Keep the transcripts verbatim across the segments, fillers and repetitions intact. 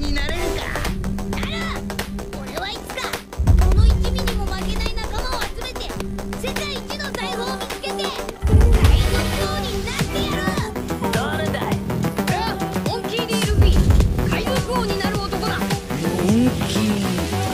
になれるか。 なる。俺はいつかこの一味にも負けない仲間を集めて世界一の財宝を見つけて海賊王になってやる。 誰だい？ 俺はモンキー・ディ・ルフィ、海賊王になる男だ。 モンキー。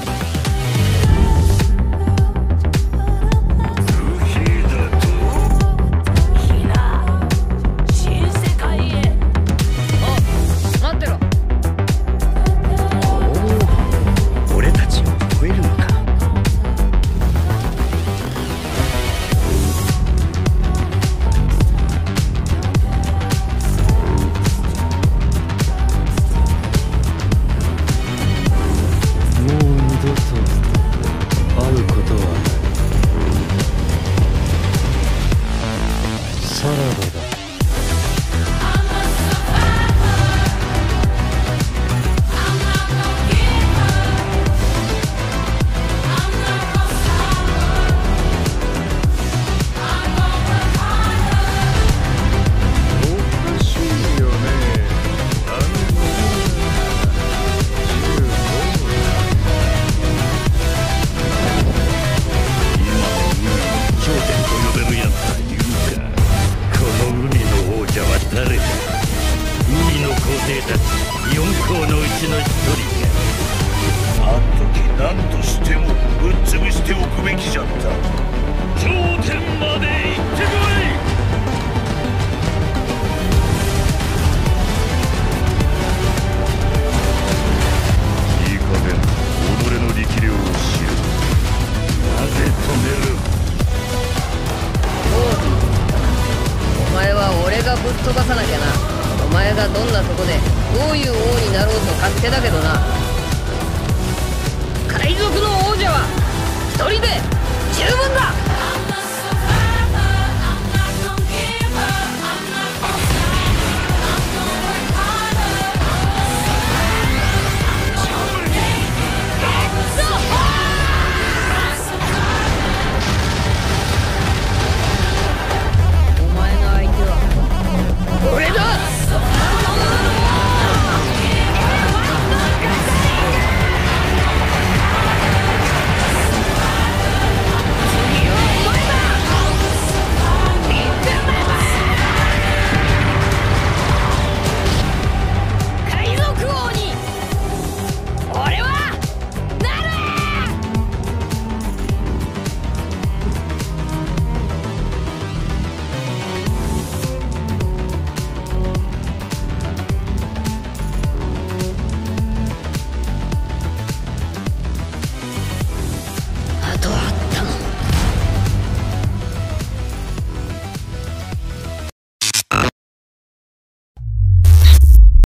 ぶっ飛ばさなきゃな。お前がどんなとこでどういう王になろうと勝手だけどな。海賊の王者は一人で十分だ。